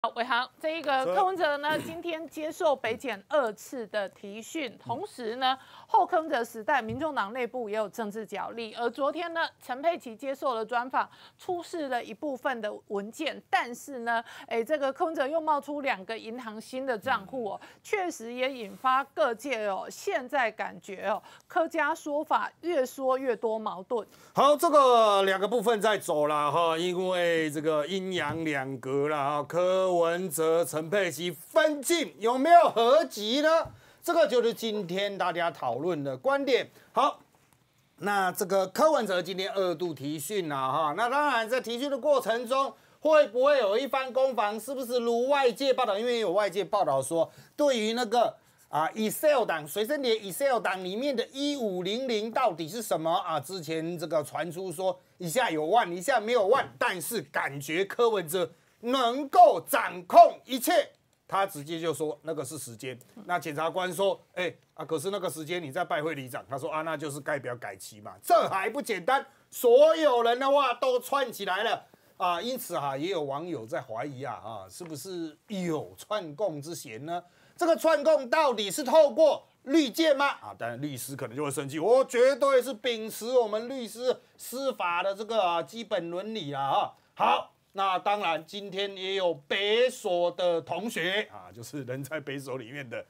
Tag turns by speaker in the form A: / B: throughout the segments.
A: 好，伟航，这一个柯文哲呢，今天接受北检2次的提讯，同时呢，后柯文哲时代，民众党内部也有政治角力。而昨天呢，陈佩琪接受了专访，出示了一部分的文件，但是呢，这个柯文哲又冒出2个银行新的账户哦，确实也引发各界哦，现在感觉哦，柯家说法越说越多矛盾。
B: 好，这个2个部分在走了哈，因为这个阴阳两隔了哈，柯文哲、陈佩琪分镜有没有合集呢？这个就是今天大家讨论的观点。好，那这个柯文哲今天2度提讯啦哈，那当然在提讯的过程中，会不会有一番攻防？是不是如外界报道？因为有外界报道说，对于那个Excel 档随身碟 Excel 档里面的1500到底是什么啊？之前这个传出说一下有万，一下没有万，但是感觉柯文哲能够掌控一切，他直接就说那个是时间。那检察官说，可是那个时间你在拜会里长，他说那就是代表改期嘛，这还不简单？所有人的话都串起来了啊，因此也有网友在怀疑是不是有串供之嫌呢？这个串供到底是透过律建吗？当然律师可能就会生气，我绝对是秉持我们律师司法的这个基本伦理啊。好。那当然，今天也有北所的同学就是人在北所里面的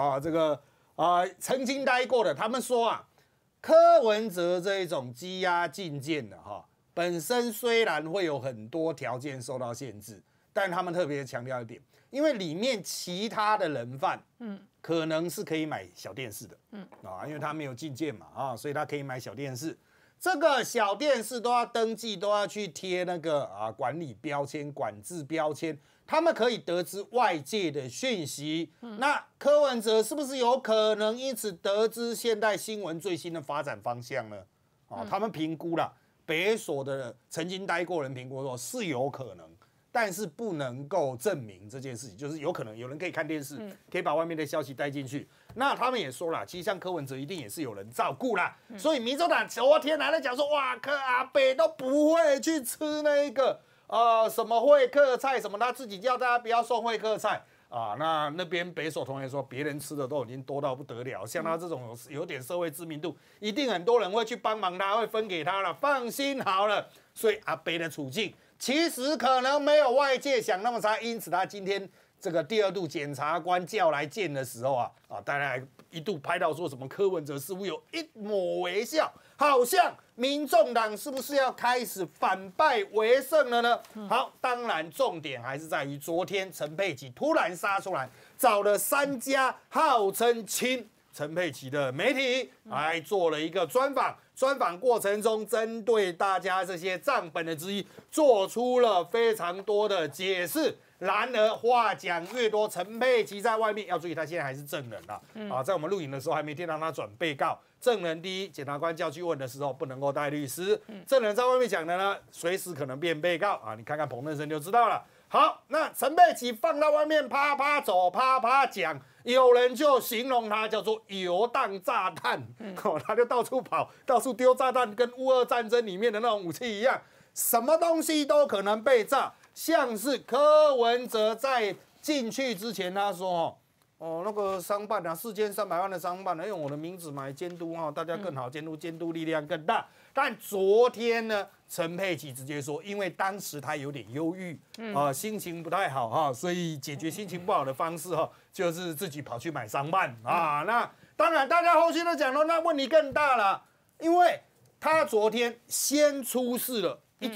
B: 曾经待过的，他们说柯文哲这一种羁押禁见的本身虽然会有很多条件受到限制，但他们特别强调一点，因为里面其他的人犯，可能是可以买小电视的，因为他没有禁见嘛，所以他可以买小电视。这个小电视都要登记，都要去贴那个管理标签、管制标签，他们可以得知外界的讯息。那柯文哲是不是有可能因此得知现代新闻最新的发展方向呢？他们评估了，北所的曾经待过人评估说是有可能，但是不能够证明这件事情，就是有可能有人可以看电视，可以把外面的消息带进去。那他们也说了，其实像柯文哲一定也是有人照顾啦，所以民众党昨天还在讲说，哇，柯阿北都不会去吃那个什么会客菜什么，他自己叫大家不要送会客菜那边北所同学说，别人吃的都已经多到不得了，像他这种有点社会知名度，一定很多人会去帮忙他，会分给他了，放心好了。所以阿北的处境其实可能没有外界想那么差，因此他今天这个第2度检察官叫来见的时候大家一度拍到说什么柯文哲似乎有一抹微笑，好像民众党是不是要开始反败为胜了呢？好，当然重点还是在于昨天陈佩琪突然杀出来，找了3家号称亲陈佩琪的媒体来做了一个专访。专访过程中，针对大家这些账本的质疑，做出了非常多的解释。然而话讲越多，陈佩琪在外面要注意，他现在还是证人在我们录影的时候还没听到他转被告。证人第一，检察官叫去问的时候不能够带律师。证人在外面讲的呢，随时可能变被告你看看彭正生就知道了。好，那陈佩琪放到外面啪啪走，啪啪讲，有人就形容他叫做游荡炸弹，他就到处跑，到处丢炸弹，跟乌俄战争里面的那种武器一样，什么东西都可能被炸。像是柯文哲在进去之前，他说那个商办4300万的商办用我的名字买监督大家更好监督，监督力量更大。但昨天呢，陈佩琪直接说，因为当时他有点忧郁心情不太好所以解决心情不好的方式就是自己跑去买商办那当然大家后续都讲了，那问题更大了，因为他昨天先出示了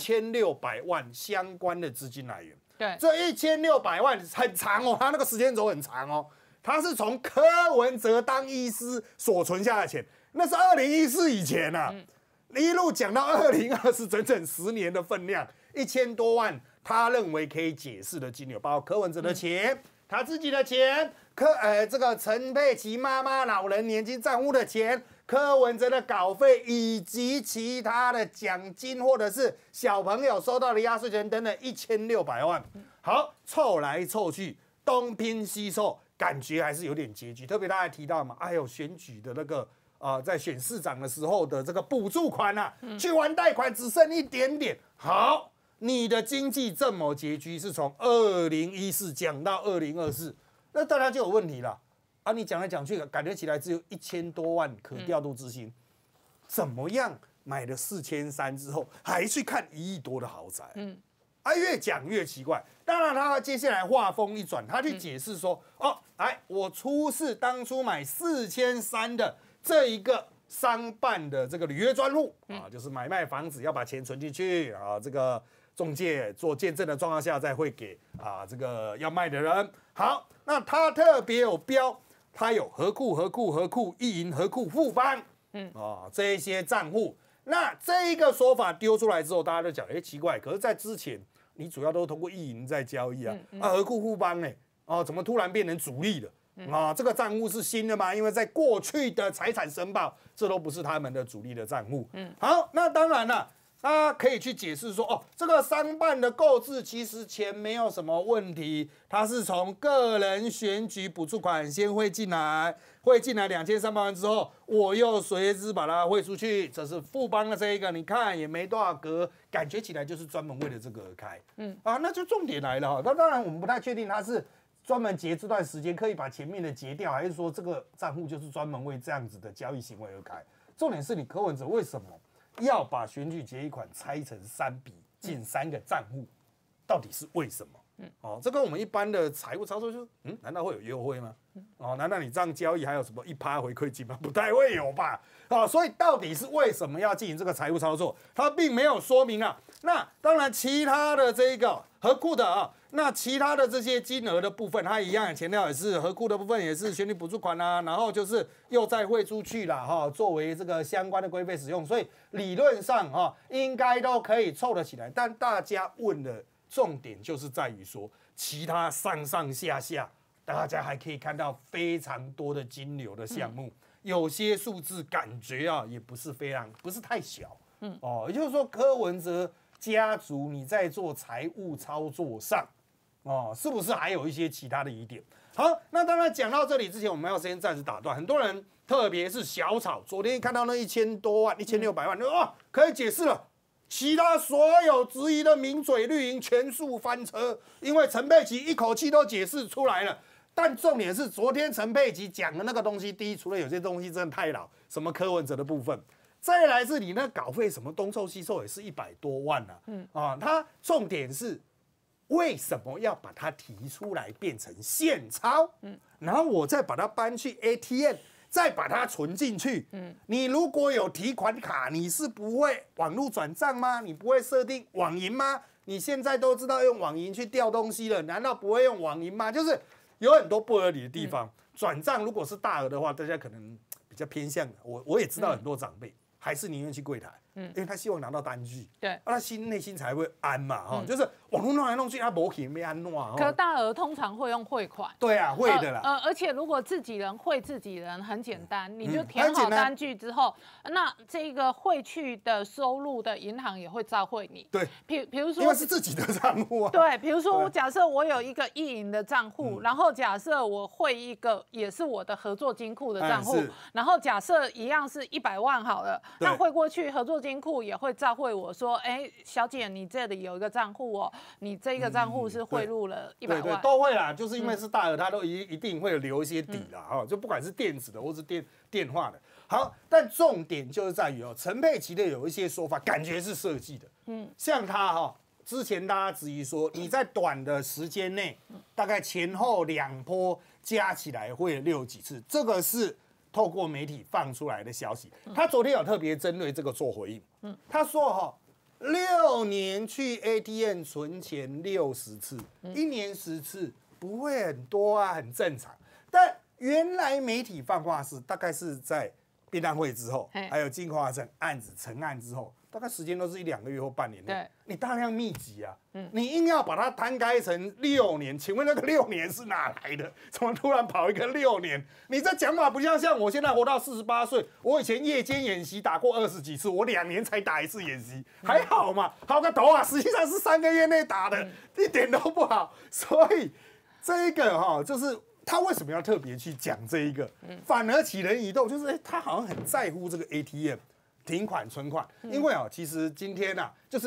B: 1600万相关的资金来源。对，这1600万很长他那个时间轴很长他是从柯文哲当医师所存下的钱，那是2014以前一路讲到2020，整整10年的分量，1000多万，他认为可以解释的金流，包括柯文哲的钱、他自己的钱，这个陈佩琪妈妈老人年金账户的钱，柯文哲的稿费，以及其他的奖金或者是小朋友收到的压岁钱等等1600万。好，凑来凑去，东拼西凑，感觉还是有点拮据。特别大家提到嘛，选举的那个在选市长的时候的这个补助款去还贷款只剩一点点。好， 你的经济这么拮据，是从2014讲到2024，那大家就有问题了啊！你讲来讲去，感觉起来只有1000多万可调度资金，怎么样买了4300之后，还去看1亿多的豪宅？越讲越奇怪。当然，他接下来话锋一转，他去解释说：我出示当初买4300的这一个商办的这个履约专户啊，就是买卖房子要把钱存进去啊，这个中介做见证的状况下，再会给这个要卖的人。好，那他特别有标，他有合库、意银合库、富邦，这一些账户。那这一个说法丢出来之后，大家就讲，奇怪，可是在之前你主要都通过意银在交易啊，合库富邦呢，怎么突然变成主力了？这个账户是新的吗？因为在过去的财产申报，这都不是他们的主力的账户。好，那当然了。大家可以去解释说，这个商办的购置其实钱没有什么问题，它是从个人选举补助款先汇进来2300万之后，我又随之把它汇出去，这是富邦的这一个，你看也没多少格，感觉起来就是专门为了这个而开。那就重点来了哈。那当然我们不太确定它是专门截这段时间，可以把前面的截掉，还是说这个账户就是专门为这样子的交易行为而开？重点是你柯文哲为什么要把选举结余款拆成3笔进3个账户，到底是为什么？这跟我们一般的财务操作就是，难道会有优惠吗？难道你这样交易还有什么1%回馈金吗？不太会有吧？所以到底是为什么要进行这个财务操作？它并没有说明啊。那当然，其他的这一个合库的那其他的这些金额的部分，它一样，前调也是合库的部分，也是选举补助款然后就是又再汇出去了作为这个相关的规费使用，所以理论上应该都可以凑得起来。但大家问的重点就是在于说，其他上下，大家还可以看到非常多的金流的项目，有些数字感觉也不是太小，也就是说柯文哲家族你在做财务操作上，是不是还有一些其他的疑点？好，那当然讲到这里之前，我们要先暂时打断。很多人，特别是小草，昨天看到那1000多万、1600万，可以解释了。其他所有质疑的名嘴绿营全数翻车，因为陈佩琪一口气都解释出来了。但重点是，昨天陈佩琪讲的那个东西，第一，除了有些东西真的太老，什么柯文哲的部分。再来是你那稿费什么东凑西凑也是100多万它重点是为什么要把它提出来变成现钞？然后我再把它搬去 ATM， 再把它存进去。你如果有提款卡，你是不会网络转账吗？你不会设定网银吗？你现在都知道用网银去调东西了，难道不会用网银吗？就是有很多不合理的地方。转账如果是大额的话，大家可能比较偏向我也知道很多长辈。还是宁愿去柜台，因为他希望拿到单据，
A: 对，
B: 他内心才会安嘛，就是网络弄来弄去，他没钱没安弄。
A: 可大额通常会用汇款，
B: 对啊，会的啦。
A: 而且如果自己人汇自己人，很简单，你就填好单据之后，那这个汇去的收入的银行也会照汇你。
B: 对，
A: 比如说，
B: 因为是自己的账户
A: 对，比如说假设我有一个意银的账户，然后假设我汇一个也是我的合作金库的账户，然后假设一样是100万好了。那汇过去，合作金库也会照汇我说，小姐，你这里有一个账户你这个账户是汇入了100万，
B: 对，都会啦，就是因为是大额，它都一定会留一些底啦，就不管是电子的或是电话的。好，但重点就是在于陈佩琪的有一些说法，感觉是设计的，像他之前大家质疑说，你在短的时间内，大概前后2波加起来会6几次，这个是透过媒体放出来的消息。他昨天有特别针对这个做回应，他说6年去 ATM 存钱60次，1年10次，不会很多啊，很正常。但原来媒体放话是大概是在便当会之后，还有金华城案子成案之后，大概时间都是1、2个月或半年内。你大量密集啊，你硬要把它摊开成6年，请问那个6年是哪来的？怎么突然跑一个6年？你这讲法不像我现在活到48岁，我以前夜间演习打过20几次，我2年才打1次演习，还好嘛，好个头啊！实际上是3个月内打的，一点都不好。所以这一个就是他为什么要特别去讲这一个，反而起人疑窦，就是他好像很在乎这个 ATM 停款存款，因为其实今天就是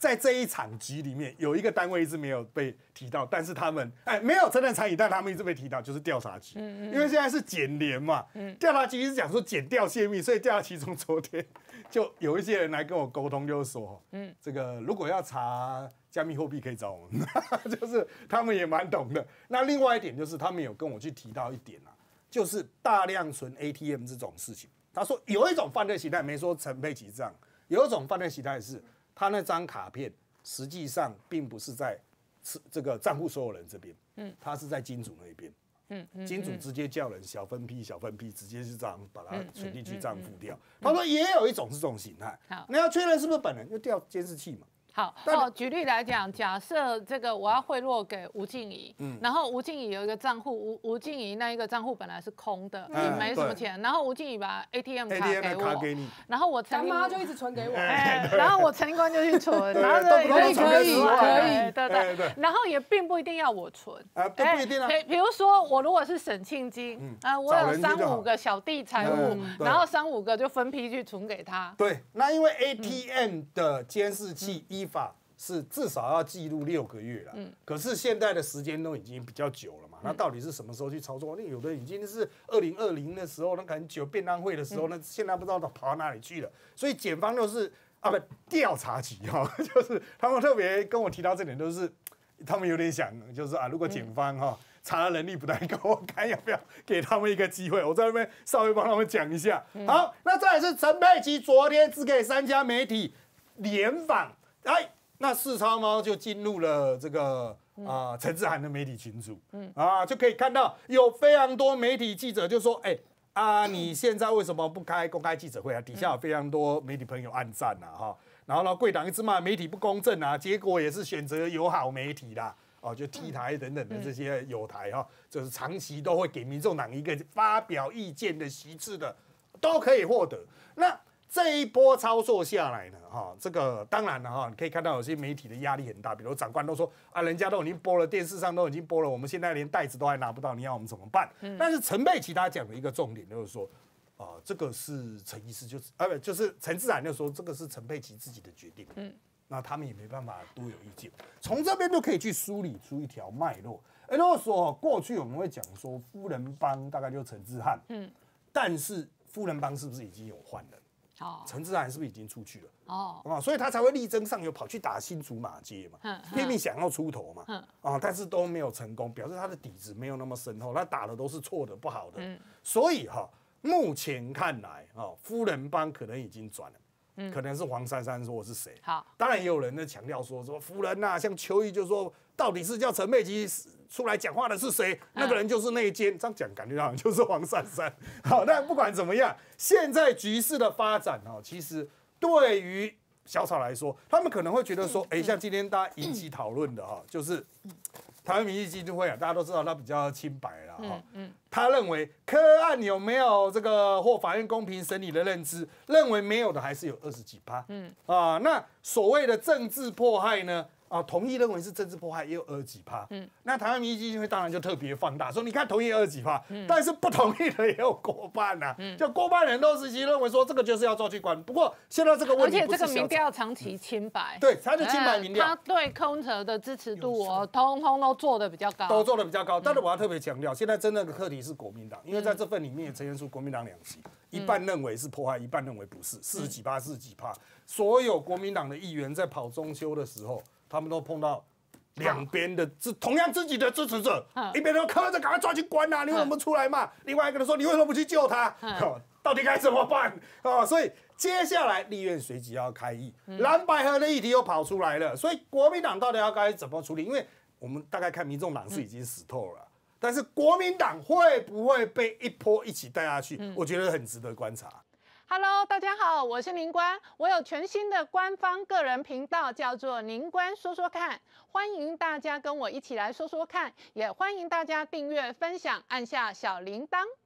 B: 在这一场局里面，有一个单位一直没有被提到，但是他们没有承认参与，但他们一直被提到，就是调查局。因为现在是检联嘛，调查局是讲说检调泄密，所以调查局从昨天就有一些人来跟我沟通，就是说，这个如果要查加密货币可以找我们，就是他们也蛮懂的。那另外一点就是他们有跟我去提到一点啊，就是大量存 ATM 这种事情。他说有一种犯罪形态，没说陈佩琪这样，有一种犯罪形态是，他那张卡片实际上并不是在这个账户所有人这边，他是在金主那边。金主直接叫人小分批直接是这样把它存进去，这样付掉。他说也有一种是这种形态，你要确认是不是本人，就调监视器嘛。
A: 好，举例来讲，假设这个我要汇落给吴静怡，然后吴静怡有一个账户，吴静怡那一个账户本来是空的，也没什么钱，然后吴静怡把 ATM 卡给我，然后我
C: 干妈就一直存给我，
A: 然后我陈立官就去存，然后
C: 可以，
A: 对，然后也并不一定要我存，
B: 不一定啊。
A: 比如说我如果是沈庆金，我有3、5个小弟财务，然后3、5个就分批去存给他。
B: 对，那因为 ATM 的监视器依法是至少要记录6个月了，可是现在的时间都已经比较久了嘛，那到底是什么时候去操作？那有的已经是2020的时候，那可能9便当会的时候，那现在不知道跑到哪里去了。所以检方就是调查局哈，就是他们特别跟我提到这点，都是他们有点想，就是如果检方查的能力不太够，我看要不要给他们一个机会。我在那边稍微帮他们讲一下。好，那再来是陈佩琪昨天只给3家媒体联访，那四超猫就进入了这个陈志涵的媒体群组，就可以看到有非常多媒体记者就说，你现在为什么不开公开记者会啊？底下有非常多媒体朋友按赞啊，然后呢，贵党一直骂媒体不公正啊，结果也是选择友好媒体啦。就 T 台等等的这些友台就是长期都会给民众党一个发表意见的席次的，都可以获得。那这一波操作下来呢，这个当然了你可以看到有些媒体的压力很大，比如长官都说人家都已经播了，电视上都已经播了，我们现在连袋子都还拿不到，你要我们怎么办？但是陈佩琪他讲的一个重点就是说，这个是陈医师就是陈志涵就说这个是陈佩琪自己的决定，那他们也没办法多有意见，从这边就可以去梳理出一条脉络。如果说过去我们会讲说夫人帮大概就是陈志涵，但是夫人帮是不是已经有换人？陈志涵是不是已经出去了？所以他才会力争上游，跑去打新竹马街嘛，拼命想要出头嘛，但是都没有成功，表示他的底子没有那么深厚，他打的都是错的、不好的，所以目前看来夫人帮可能已经转了。可能是黄珊珊说是谁？好，当然也有人在强调说夫人呐，像邱毅就说，到底是叫陈佩琪出来讲话的是谁？那个人就是内奸，这样讲感觉好像就是黄珊珊。好，但不管怎么样，现在局势的发展其实对于小草来说，他们可能会觉得说，像今天大家引起讨论的就是台湾民意基金会大家都知道他比较清白啦他认为柯案有没有这个或法院公平审理的认知，认为没有的还是有20几%，那所谓的政治迫害呢？同意认为是政治迫害也有20几%，那台湾民意基金会当然就特别放大，说你看同意20几%，但是不同意的也有过半啊，就过半人都是认为说这个就是要抓去关。不过现在这个问题，
A: 而且这个民调长期清白，
B: 对，他就清白民调，
A: 他对柯文哲的支持度通通都做得比较高，
B: 但是我要特别强调，现在真正的课题是国民党，因为在这份里面也呈现出国民党2席，一半认为是迫害，一半认为不是，40几%。所有国民党的议员在跑中秋的时候，他们都碰到两边的同样自己的支持者，一边说柯文哲赶快抓去关啊，你为什么不出来骂？另外一个人说你为什么不去救他？到底该怎么办？所以接下来立院随即要开议，蓝白合的议题又跑出来了，所以国民党到底要该怎么处理？因为我们大概看民众党是已经死透了，但是国民党会不会被一波一起带下去？我觉得很值得观察。
A: Hello， 大家好，我是宁官，我有全新的官方个人频道，叫做宁官说说看，欢迎大家跟我一起来说说看，也欢迎大家订阅、分享，按下小铃铛。